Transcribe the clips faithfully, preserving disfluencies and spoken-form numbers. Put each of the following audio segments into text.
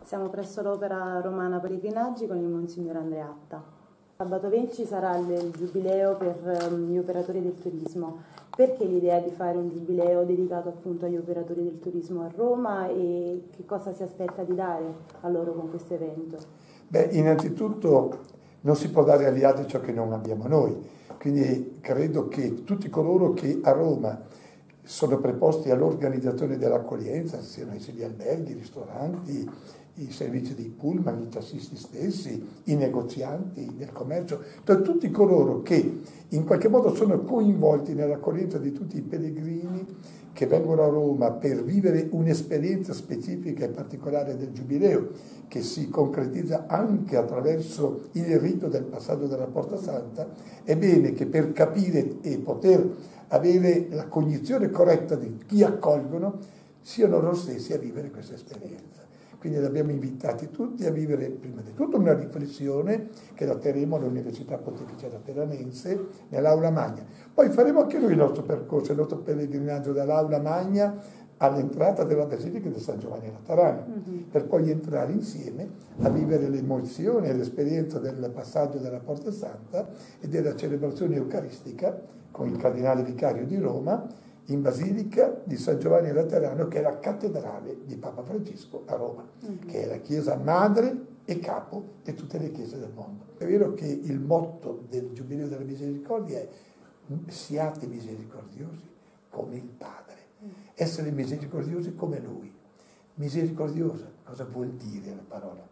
Siamo presso l'Opera Romana Pellegrinaggi con il Monsignor Andreatta. Sabato venti ci sarà il giubileo per gli operatori del turismo. Perché l'idea di fare un giubileo dedicato appunto agli operatori del turismo a Roma e che cosa si aspetta di dare a loro con questo evento? Beh, innanzitutto non si può dare agli altri ciò che non abbiamo noi, quindi credo che tutti coloro che a Roma sono preposti all'organizzazione dell'accoglienza, siano essi gli alberghi, i ristoranti, i servizi dei pullman, i tassisti stessi, i negozianti del commercio, cioè tutti coloro che in qualche modo sono coinvolti nell'accoglienza di tutti i pellegrini che vengono a Roma per vivere un'esperienza specifica e particolare del Giubileo, che si concretizza anche attraverso il rito del passaggio della Porta Santa. È bene che per capire e poter avere la cognizione corretta di chi accolgono, siano loro stessi a vivere questa esperienza. Quindi li abbiamo invitati tutti a vivere prima di tutto una riflessione che la terremo all'Università Pontificia Lateranense nell'Aula Magna. Poi faremo anche noi il nostro percorso, il nostro pellegrinaggio dall'Aula Magna all'entrata della Basilica di San Giovanni Laterano, mm-hmm. per poi entrare insieme a vivere l'emozione e l'esperienza del passaggio della Porta Santa e della celebrazione eucaristica con il Cardinale Vicario di Roma in Basilica di San Giovanni Laterano, che è la cattedrale di Papa Francesco a Roma, mm-hmm. che è la chiesa madre e capo di tutte le chiese del mondo. È vero che il motto del Giubileo della Misericordia è siate misericordiosi come il Padre. Mm. Essere misericordiosi come Lui. Misericordiosa, cosa vuol dire la parola?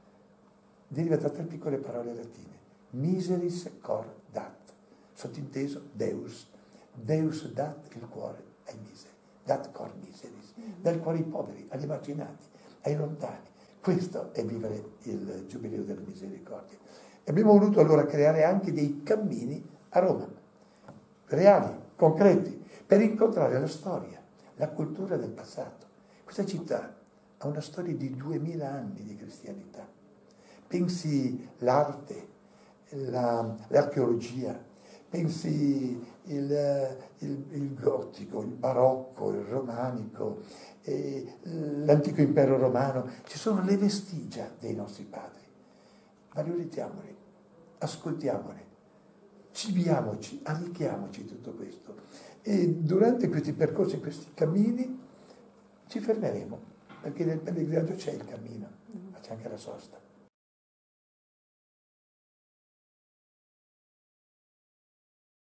Deriva da tre piccole parole latine. Miseris cor dat, sottinteso Deus. Deus dat il cuore ai miseri, dat cor miseris, dà il cuore ai poveri, agli emarginati, ai lontani. Questo è vivere il Giubileo della Misericordia. E abbiamo voluto allora creare anche dei cammini a Roma, reali, concreti, per incontrare la storia, la cultura del passato. Questa città ha una storia di duemila anni di cristianità. Pensi l'arte, la, l'archeologia, pensi il, il, il gotico, il barocco, il romanico, eh, l'antico impero romano, ci sono le vestigia dei nostri padri. Valorizziamoli, ascoltiamoli, cibiamoci, arricchiamoci di tutto questo. E durante questi percorsi, questi cammini, ci fermeremo, perché nel pellegrinaggio c'è il cammino, ma c'è anche la sosta.